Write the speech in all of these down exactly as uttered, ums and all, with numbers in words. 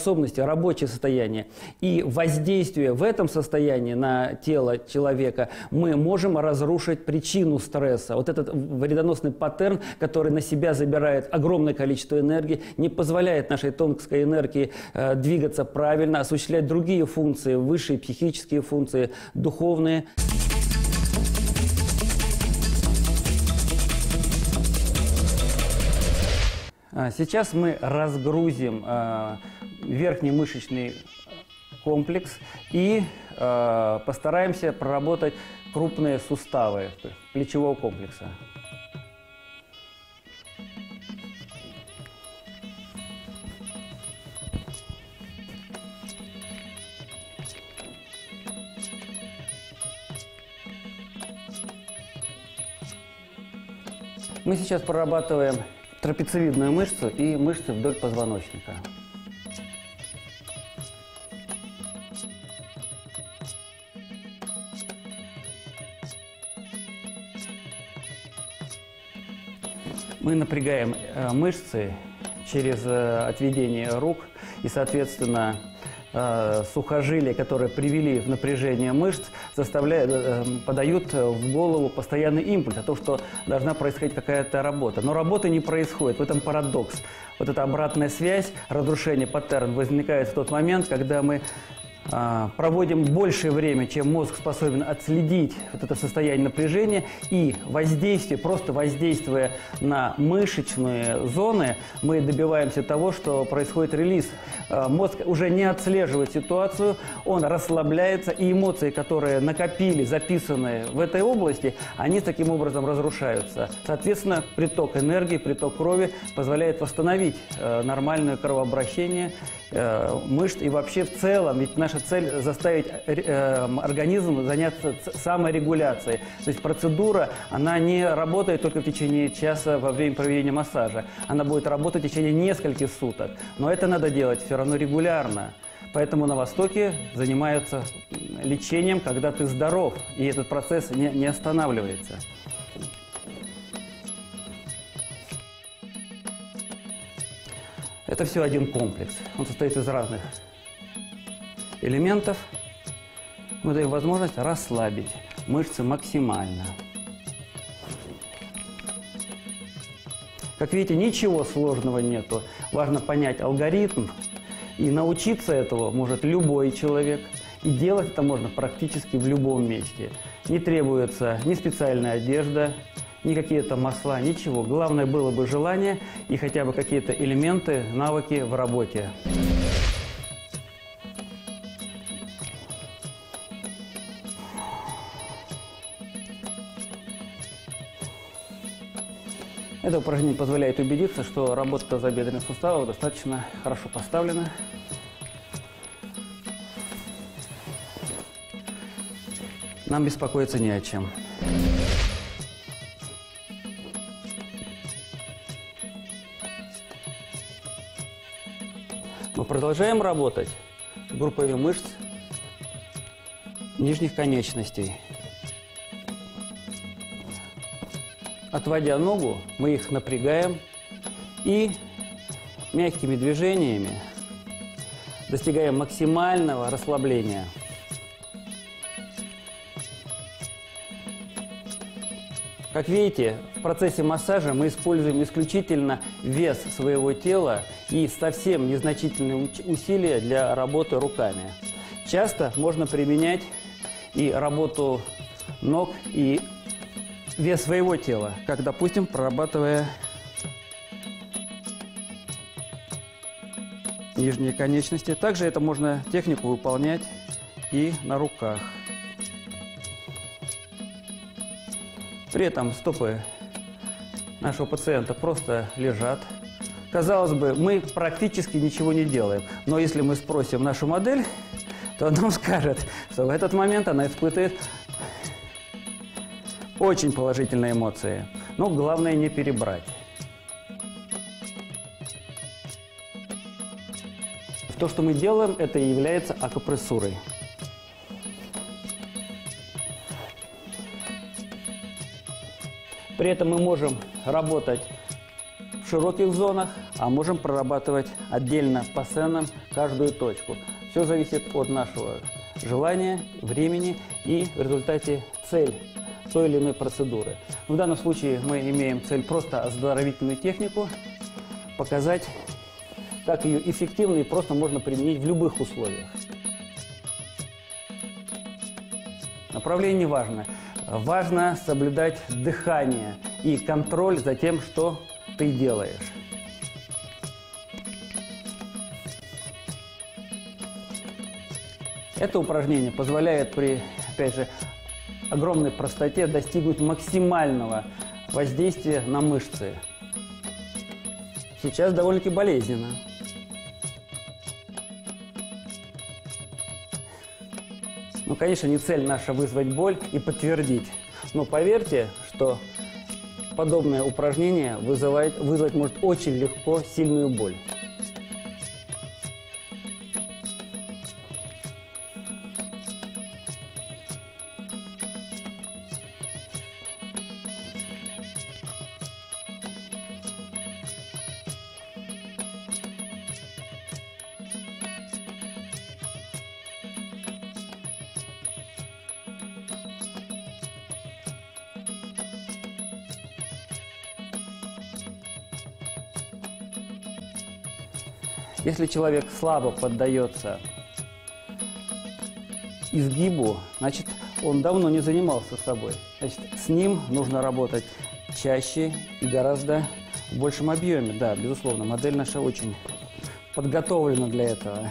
способности, рабочее состояние. И воздействие в этом состоянии на тело человека мы можем разрушить причину стресса. Вот этот вредоносный паттерн, который на себя забирает огромное количество энергии, не позволяет нашей тонкой энергии э, двигаться правильно, осуществлять другие функции, высшие психические функции, духовные. Сейчас мы разгрузим э, верхний мышечный комплекс и э, постараемся проработать крупные суставы плечевого комплекса. Мы сейчас прорабатываем трапециевидную мышцу и мышцы вдоль позвоночника. Мы напрягаем э, мышцы через э, отведение рук и, соответственно, э, сухожилия, которые привели в напряжение мышц, заставляют, э, подают в голову постоянный импульс о том, что должна происходить какая-то работа. Но работы не происходит. В этом парадокс. Вот эта обратная связь, разрушение паттерна возникает в тот момент, когда мы проводим большее время, чем мозг способен отследить вот это состояние напряжения, и воздействие, просто воздействуя на мышечные зоны, мы добиваемся того, что происходит релиз. Мозг уже не отслеживает ситуацию, он расслабляется, и эмоции, которые накопили, записанные в этой области, они таким образом разрушаются. Соответственно, приток энергии, приток крови позволяет восстановить нормальное кровообращение мышц и вообще в целом, ведь наша цель заставить э, организм заняться саморегуляцией. То есть процедура, она не работает только в течение часа во время проведения массажа. Она будет работать в течение нескольких суток. Но это надо делать все равно регулярно. Поэтому на Востоке занимаются лечением, когда ты здоров, и этот процесс не, не останавливается. Это все один комплекс. Он состоит из разных элементов. Мы даем возможность расслабить мышцы максимально. Как видите, ничего сложного нету. Важно понять алгоритм, и научиться этого может любой человек. И делать это можно практически в любом месте. Не требуется ни специальная одежда, ни какие-то масла, ничего. Главное было бы желание и хотя бы какие-то элементы, навыки в работе. Это упражнение позволяет убедиться, что работа тазобедренных суставов достаточно хорошо поставлена. Нам беспокоиться не о чем. Мы продолжаем работать с группами мышц нижних конечностей. Отводя ногу, мы их напрягаем и мягкими движениями достигаем максимального расслабления. Как видите, в процессе массажа мы используем исключительно вес своего тела и совсем незначительные усилия для работы руками. Часто можно применять и работу ног, и вес своего тела, как, допустим, прорабатывая нижние конечности. Также это можно технику выполнять и на руках. При этом стопы нашего пациента просто лежат. Казалось бы, мы практически ничего не делаем. Но если мы спросим нашу модель, то она нам скажет, что в этот момент она испытывает очень положительные эмоции. Но главное не перебрать. То, что мы делаем, это и является акупрессурой. При этом мы можем работать в широких зонах, а можем прорабатывать отдельно по сценам каждую точку. Все зависит от нашего желания, времени и в результате цель той или иной процедуры. В данном случае мы имеем цель просто оздоровительную технику показать, как ее эффективно и просто можно применить в любых условиях. Направление не важно. Важно соблюдать дыхание и контроль за тем, что ты делаешь. Это упражнение позволяет при, опять же, огромной простоте достигнуть максимального воздействия на мышцы. Сейчас довольно-таки болезненно. Ну, конечно, не цель наша вызвать боль и подтвердить. Но поверьте, что подобное упражнение вызывает, вызвать может очень легко сильную боль. Если человек слабо поддается изгибу, значит, он давно не занимался собой. Значит, с ним нужно работать чаще и гораздо в большем объеме. Да, безусловно, модель наша очень подготовлена для этого.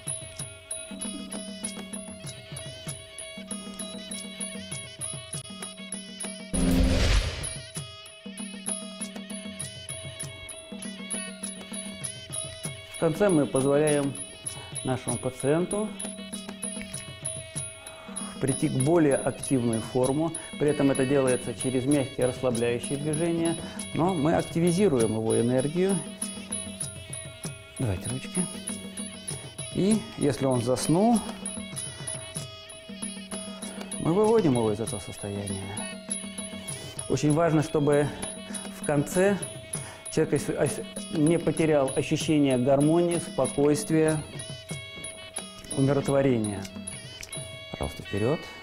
В конце мы позволяем нашему пациенту прийти к более активной форме. При этом это делается через мягкие расслабляющие движения, но мы активизируем его энергию. Давайте ручки. И если он заснул, мы выводим его из этого состояния. Очень важно, чтобы в конце человек не потерял ощущение гармонии, спокойствия, умиротворения. Пожалуйста, вперед.